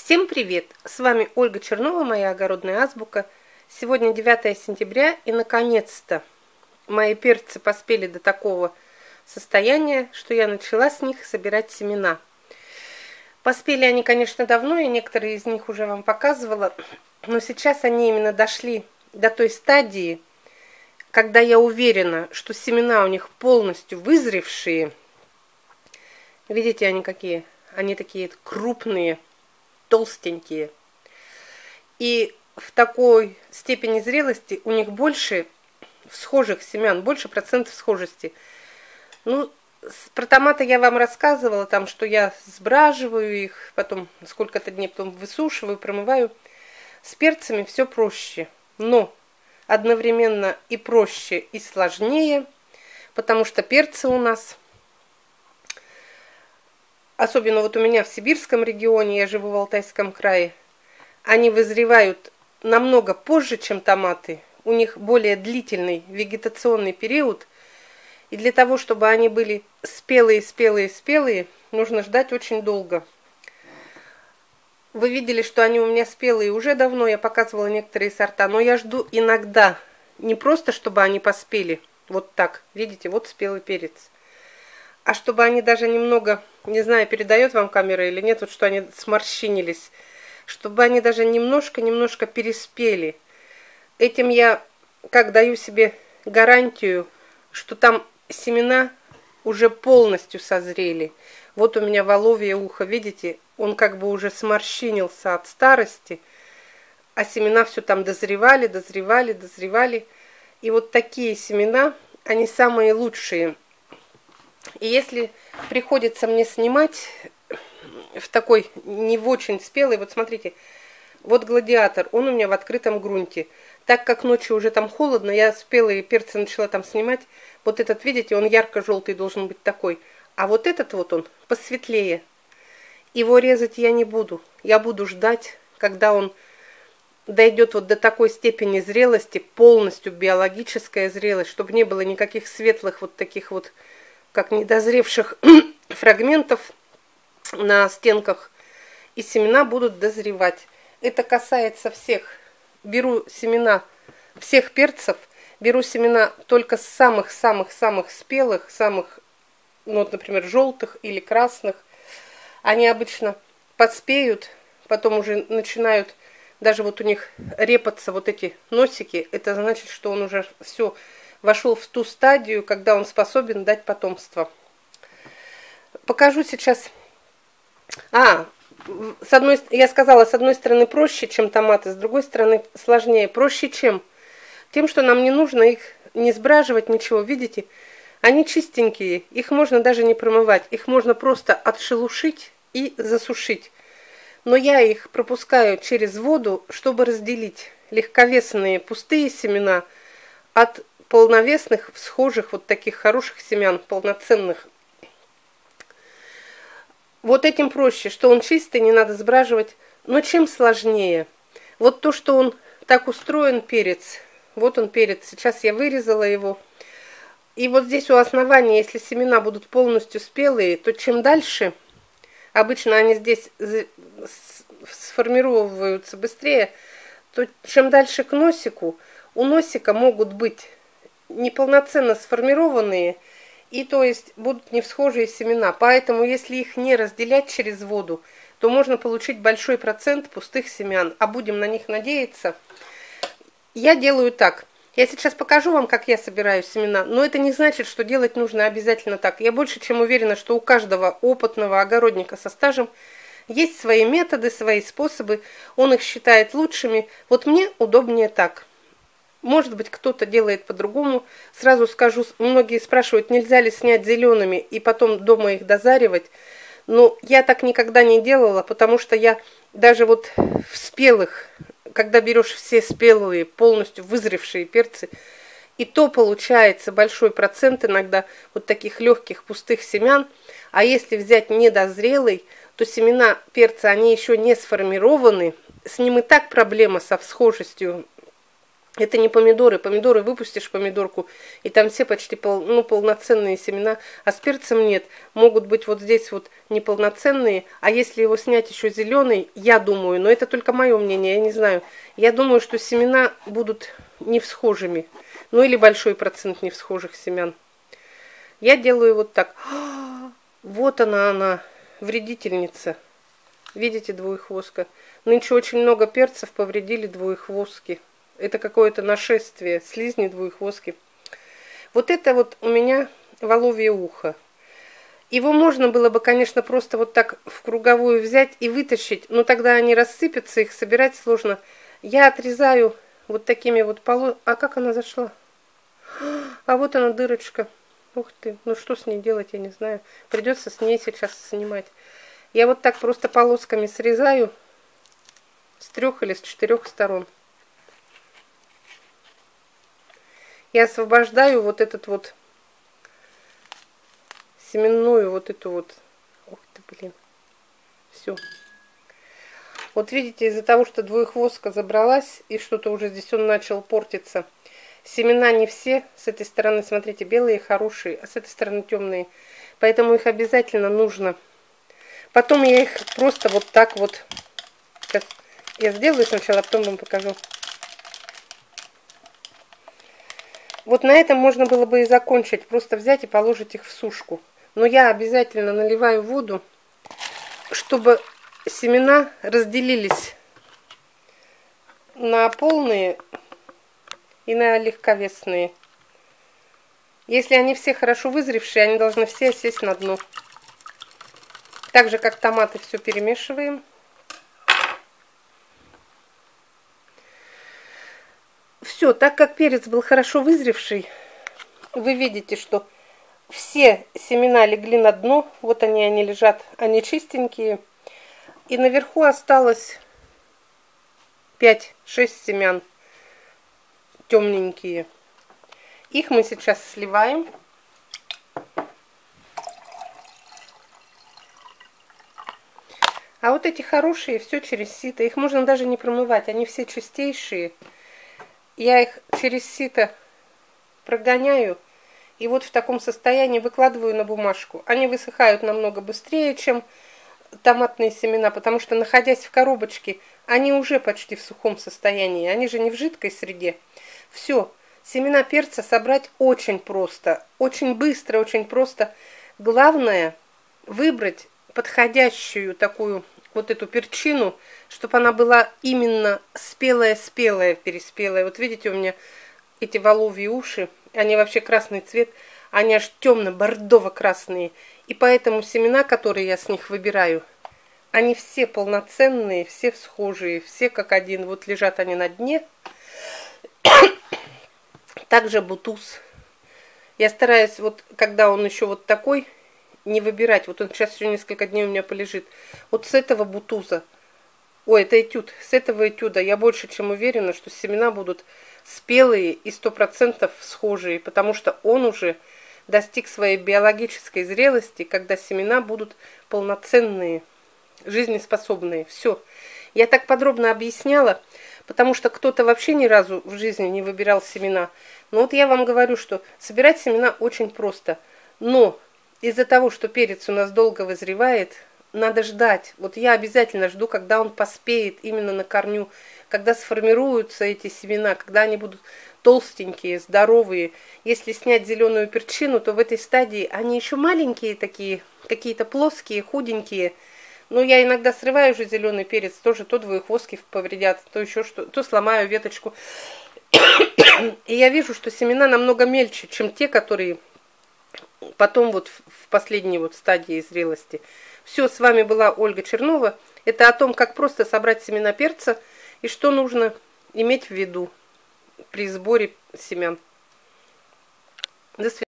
Всем привет! С вами Ольга Чернова, моя огородная азбука. Сегодня 9 сентября и наконец-то мои перцы поспели до такого состояния, что я начала с них собирать семена. Поспели они, конечно, давно, и некоторые из них уже вам показывала, но сейчас они именно дошли до той стадии, когда я уверена, что семена у них полностью вызревшие. Видите, они какие? Они такие крупные, толстенькие. И в такой степени зрелости у них больше схожих семян, больше процентов схожести. Ну, про томаты я вам рассказывала, там, что я сбраживаю их, потом сколько-то дней потом высушиваю, промываю. С перцами все проще, но одновременно и проще, и сложнее, потому что перцы у нас, особенно вот у меня в сибирском регионе, я живу в Алтайском крае, они вызревают намного позже, чем томаты. У них более длительный вегетационный период. И для того, чтобы они были спелые, нужно ждать очень долго. Вы видели, что они у меня спелые уже давно, я показывала некоторые сорта, но я жду иногда, не просто чтобы они поспели, вот так, видите, вот спелый перец, а чтобы они даже немного, не знаю, передает вам камера или нет, вот что они сморщинились, чтобы они даже немножко переспели. Этим я как даю себе гарантию, что там семена уже полностью созрели. Вот у меня воловье ухо, видите, он как бы уже сморщинился от старости, а семена все там дозревали. И вот такие семена, они самые лучшие. И если приходится мне снимать в такой не в очень спелый, вот смотрите, вот гладиатор, он у меня в открытом грунте. Так как ночью уже там холодно, я спелые перцы начала там снимать. Вот этот, видите, он ярко-желтый должен быть такой. А вот этот вот он посветлее. Его резать я не буду. Я буду ждать, когда он дойдет вот до такой степени зрелости, полностью биологическая зрелость, чтобы не было никаких светлых вот таких вот, как недозревших фрагментов на стенках, и семена будут дозревать. Это касается всех. Беру семена всех перцев, беру семена только самых-самых-самых спелых, самых, ну, вот, например, желтых или красных. Они обычно подспеют, потом уже начинают, даже вот у них репаться вот эти носики. Это значит, что он уже все вошел в ту стадию, когда он способен дать потомство. Покажу сейчас. Я сказала, с одной стороны проще, чем томаты, с другой стороны сложнее. Проще чем? Тем, что нам не нужно их не сбраживать, ничего. Видите, они чистенькие, их можно даже не промывать. Их можно просто отшелушить и засушить. Но я их пропускаю через воду, чтобы разделить легковесные пустые семена от полновесных, схожих, вот таких хороших семян, полноценных. Вот этим проще, что он чистый, не надо сбраживать. Но чем сложнее? Вот то, что он так устроен, перец. Вот он перец. Сейчас я вырезала его. И вот здесь у основания, если семена будут полностью спелые, то чем дальше, обычно они здесь сформировываются быстрее, то чем дальше к носику, у носика могут быть неполноценно сформированные, и то есть будут не всхожие семена. Поэтому если их не разделять через воду, то можно получить большой процент пустых семян. А будем на них надеяться. Я делаю так. Я сейчас покажу вам, как я собираю семена, но это не значит, что делать нужно обязательно так. Я больше чем уверена, что у каждого опытного огородника со стажем есть свои методы, свои способы. Он их считает лучшими. Вот мне удобнее так. Может быть, кто-то делает по-другому. Сразу скажу, многие спрашивают, нельзя ли снять зелеными и потом дома их дозаривать. Но я так никогда не делала, потому что я даже вот в спелых, когда берешь все спелые, полностью вызревшие перцы, и то получается большой процент иногда вот таких легких пустых семян. А если взять недозрелый, то семена перца, они еще не сформированы. С ним и так проблема со всхожестью Это не помидоры. Помидоры выпустишь помидорку, и там все почти полноценные семена, а с перцем нет. Могут быть вот здесь вот неполноценные, а если его снять еще зеленый, я думаю, но это только мое мнение, я не знаю. Я думаю, что семена будут не всхожими. Ну или большой процент не всхожих семян. Я делаю вот так. Вот она, вредительница. Видите, двуехвостка? Нынче очень много перцев повредили двуехвостки. Это какое-то нашествие, слизни двуехвостки. Вот это вот у меня воловье ухо. Его можно было бы, конечно, просто вот так в круговую взять и вытащить, но тогда они рассыпятся, их собирать сложно. Я отрезаю вот такими вот полосами. А как она зашла? А вот она, дырочка. Ух ты, ну что с ней делать, я не знаю. Придется с ней сейчас снимать. Я вот так просто полосками срезаю с 3 или с 4 сторон. И освобождаю вот этот вот семенную вот эту вот. Ух ты, блин. Все. Вот видите, из-за того, что двуехвостка забралась, и что-то уже здесь он начал портиться. Семена не все с этой стороны, смотрите, белые хорошие, а с этой стороны темные. Поэтому их обязательно нужно. Потом я их просто вот так вот. Сейчас я сделаю сначала, а потом вам покажу. Вот на этом можно было бы и закончить. Просто взять и положить их в сушку. Но я обязательно наливаю воду, чтобы семена разделились на полные и на легковесные. Если они все хорошо вызревшие, они должны все сесть на дно. Так же, как томаты, все перемешиваем. Все, так как перец был хорошо вызревший, вы видите, что все семена легли на дно. Вот они лежат, они чистенькие. И наверху осталось 5-6 семян темненькие. Их мы сейчас сливаем. А вот эти хорошие, все через сито. Их можно даже не промывать, они все чистейшие. Я их через сито прогоняю. И вот в таком состоянии выкладываю на бумажку. Они высыхают намного быстрее, чем томатные семена, потому что, находясь в коробочке, они уже почти в сухом состоянии. Они же не в жидкой среде. Все. Семена перца собрать очень просто. Очень быстро, очень просто. Главное выбрать подходящую такую вот эту перчину, чтобы она была именно спелая, переспелая. Вот видите, у меня эти воловьи уши, они вообще красный цвет, они аж темно-бордово-красные. И поэтому семена, которые я с них выбираю, они все полноценные, все всхожие, все как один. Вот лежат они на дне. Также бутуз. Я стараюсь, вот когда он еще вот такой, не выбирать. Вот он сейчас еще несколько дней у меня полежит. Вот с этого бутуза, ой, это этюд, с этого этюда я больше чем уверена, что семена будут спелые и 100% схожие, потому что он уже достиг своей биологической зрелости, когда семена будут полноценные, жизнеспособные. Все. Я так подробно объясняла, потому что кто-то вообще ни разу в жизни не выбирал семена. Но вот я вам говорю, что собирать семена очень просто. Но из-за того, что перец у нас долго вызревает, надо ждать. Вот я обязательно жду, когда он поспеет именно на корню, когда сформируются эти семена, когда они будут толстенькие, здоровые. Если снять зеленую перчину, то в этой стадии они еще маленькие такие, какие-то плоские, худенькие. Но я иногда срываю уже зеленый перец, тоже то двуехвостки повредят, то еще что, то сломаю веточку. И я вижу, что семена намного мельче, чем те, которые потом вот в последней вот стадии зрелости. Все, с вами была Ольга Чернова. Это о том, как просто собрать семена перца и что нужно иметь в виду при сборе семян. До свидания.